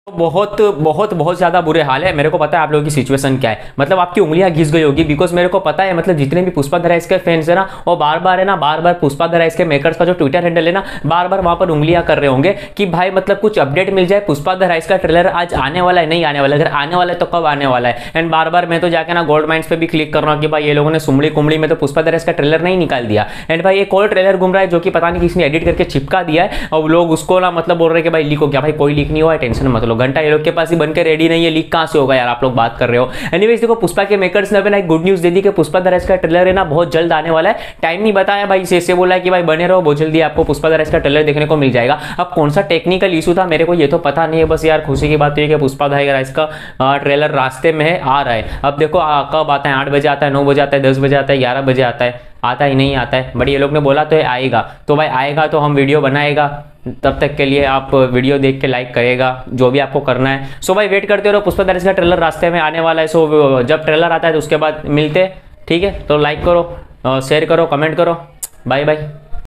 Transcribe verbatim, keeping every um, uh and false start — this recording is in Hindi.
बहुत बहुत बहुत ज़्यादा बुरे हाल है। मेरे को पता है आप लोगों की सिचुएशन क्या है, मतलब आपकी उंगलियां घिस गई होगी, बिकॉज मेरे को पता है मतलब जितने भी पुष्पा द राइज के फैंस है ना, वो बार बार है ना बार बार पुष्पा द राइज के मेकर्स का जो ट्विटर हैंडल है ना, बार बार वहां पर उंगलियां कर रहे होंगे कि भाई मतलब कुछ अपडेट मिल जाए, पुष्पा द राइज का ट्रेलर आज आने वाला है, नहीं आने वाला, अगर आने वाला है तो कब आने वाला है। एंड बार बार मैं तो जाके ना गोल्ड माइंस पे भी क्लिक कर रहा हूँ कि भाई ये लोगों ने सुमड़ी कुमड़ी में तो पुष्पा द राइज का ट्रेलर नहीं निकाल दिया। एंड भाई एक और ट्रेलर घूम रहा है जो कि पता नहीं किसने एडिट करके चिपका दिया है, और लोग उसको ना मतलब बोल रहे हैं कि भाई लीक हो गया। भाई कोई लीक नहीं हुआ है, टेंशन मत लो, घंटा ये लोग के पास ही बन के रेडी नहीं है, लीक कहां से होगा यार, आप लोग बात कर रहे हो। एनीवेज देखो, पुष्पा के मेकर्स ने ना एक गुड न्यूज दे दी कि पुष्पा द राइज का ट्रेलर है ना बहुत जल्द आने वाला है। टाइम नहीं बताया भाई, से से बोला है कि भाई बने रहो, बहुत जल्दी आपको पुष्पा द राइज का ट्रेलर देखने को मिल जाएगा। अब कौन सा टेक्निकल इशू था मेरे को ये तो पता नहीं है, बस यार खुशी की बात है कि पुष्पा द राइज का ट्रेलर रास्ते में है, आ रहा है। अब देखो कब आता है, आठ बजे आता है, नौ बजे आता है, दस बजे आता है, ग्यारह बजे आता है, आता ही नहीं आता है, बट ये लोग ने बोला तो है आएगा। तो भाई आएगा तो हम वीडियो बनाएगा, तब तक के लिए आप वीडियो देख के लाइक करेगा, जो भी आपको करना है। सो भाई वेट करते रहो, पुष्पा द राइज का ट्रेलर रास्ते में आने वाला है। सो जब ट्रेलर आता है तो उसके बाद मिलते, ठीक है। तो लाइक करो, शेयर करो, कमेंट करो, बाय बाय।